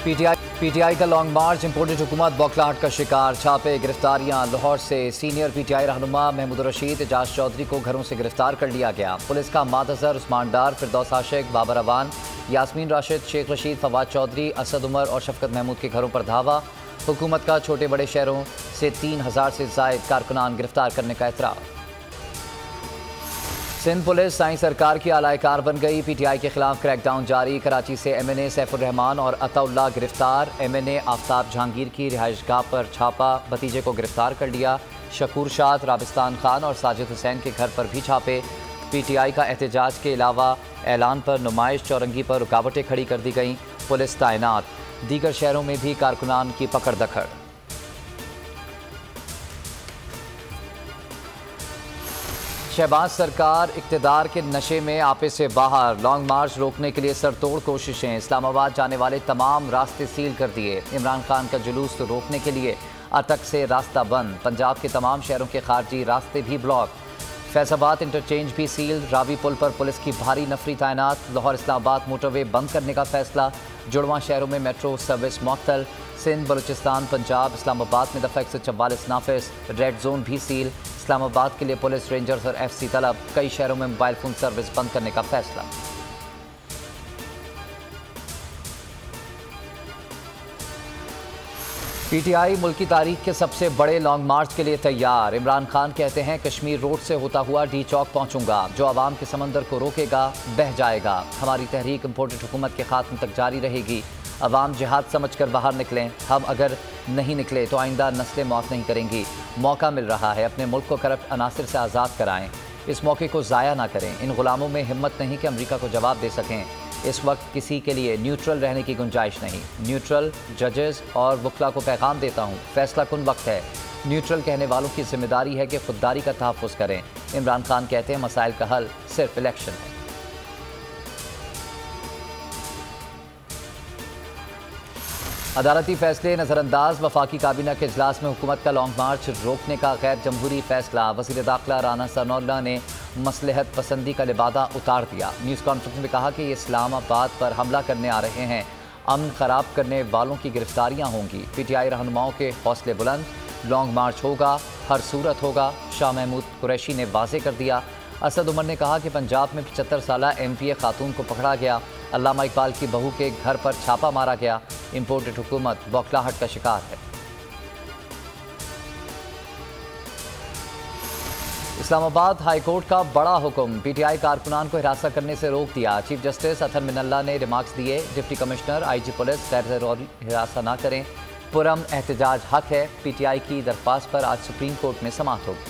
PTI का long मार्च, imported हुकूमत बौखलाहट का शिकार। छापे, गिरफ्तारियां। लाहौर से सीनियर पीटीआई रहनुमा महमूद रशीद, एजाज चौधरी को घरों से गिरफ्तार कर लिया गया। पुलिस का हम्माद अजहर, उस्मान डार, फिरदौस आशिक, बाबर अवान, यास्मीन राशिद, शेख रशीद, फवाद चौधरी, असद उमर और शफकत महमूद के घरों पर धावा। हुकूमत का छोटे बड़े शहरों से 3000 से ज़ायद कारकुनान गिरफ्तार करने का एतराफ़। सिंध पुलिस साईं सरकार की आला कार बन गई। पीटीआई के खिलाफ क्रैकडाउन जारी। कराची से एमएनए सैफुर रहमान और अताउल्लाह गिरफ्तार। एमएनए आफ्ताब जहांगीर की रिहाइशगाह पर छापा, भतीजे को गिरफ्तार कर लिया। शकूर शाद, राबिस्तान खान और साजिद हुसैन के घर पर भी छापे। पीटीआई का एहतजाज के अलावा ऐलान पर नुमाइश, चौरंगी पर रुकावटें खड़ी कर दी गईं। पुलिस तैनात। दीगर शहरों में भी कारकुनान की पकड़ दखड़। शहबाज सरकार इक़्तिदार के नशे में आपे से बाहर। लॉन्ग मार्च रोकने के लिए सरतोड़ कोशिशें। इस्लामाबाद जाने वाले तमाम रास्ते सील कर दिए। इमरान खान का जुलूस रोकने के लिए अटक से रास्ता बंद। पंजाब के तमाम शहरों के खारजी रास्ते भी ब्लॉक। फैसलाबाद इंटरचेंज भी सील। रावी पुल पर पुलिस की भारी नफरी तैनात। लाहौर इस्लामाबाद मोटरवे बंद करने का फैसला। जुड़वा शहरों में मेट्रो सर्विस मुअत्तल। सिंध, बलूचिस्तान, पंजाब, इस्लामाबाद में दफ़ा 144 नाफिज। रेड जोन भी सील। इस्लामाबाद के लिए पुलिस, रेंजर्स और एफसी तलब। कई शहरों में मोबाइल फोन सर्विस बंद करने का फैसला। पीटीआई मुल्क की तारीख के सबसे बड़े लॉन्ग मार्च के लिए तैयार। इमरान खान कहते हैं कश्मीर रोड से होता हुआ डी चौक पहुंचूंगा। जो आवाम के समंदर को रोकेगा बह जाएगा। हमारी तहरीक इंपोर्टेड हुकूमत के खात्मे तक जारी रहेगी। अवाम जिहाद समझकर बाहर निकलें। हम अगर नहीं निकले तो आइंदा नस्लें मौत नहीं करेंगी। मौका मिल रहा है, अपने मुल्क को करप्ट अनासिर से आज़ाद कराएं। इस मौके को ज़ाया ना करें। इन गुलामों में हिम्मत नहीं कि अमेरिका को जवाब दे सकें। इस वक्त किसी के लिए न्यूट्रल रहने की गुंजाइश नहीं। न्यूट्रल जजेस और वकला को पैगाम देता हूँ, फैसला कुन वक्त है। न्यूट्रल कहने वालों की जिम्मेदारी है कि खुददारी का तहफ़्फ़ुज़ करें। इमरान खान कहते हैं मसाइल का हल सिर्फ इलेक्शन है। अदालती फैसले नज़रअंदाज। वफाकी काबीना के इजलास में हुकूमत का लॉन्ग मार्च रोकने का गैर जमहूरी फैसला। वज़ीर दाखिला राना सनाउल्लाह ने मसलहत पसंदी का लिबादा उतार दिया। न्यूज़ कॉन्फ्रेंस में कहा कि ये इस्लामाबाद पर हमला करने आ रहे हैं। अमन ख़राब करने वालों की गिरफ्तारियाँ होंगी। पीटीआई रहनुमाओं के हौसले बुलंद। लॉन्ग मार्च होगा, हर सूरत होगा। शाह महमूद कुरैशी ने वाज़े कर दिया। असद उमर ने कहा कि पंजाब में 75 साला MPA खातून को पकड़ा गया। अल्लामा इकबाल की बहू के घर पर छापा मारा गया। इंपोर्टेड हुकूमत बौखलाहट का शिकार है। इस्लामाबाद हाई कोर्ट का बड़ा हुक्म। पीटीआई कारकुनान को हिरासत करने से रोक दिया। चीफ जस्टिस अथर मिनल्ला ने रिमार्क्स दिए। डिप्टी कमिश्नर IG पुलिस गैर ज़रूरी हिरासत न करें। पुरअमन एहतजाज हक है। पीटीआई की दरख्वास्त पर आज सुप्रीम कोर्ट में समाअत होगी।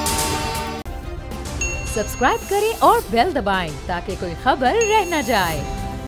सब्सक्राइब करें और बेल दबाएं ताकि कोई खबर रह न जाए।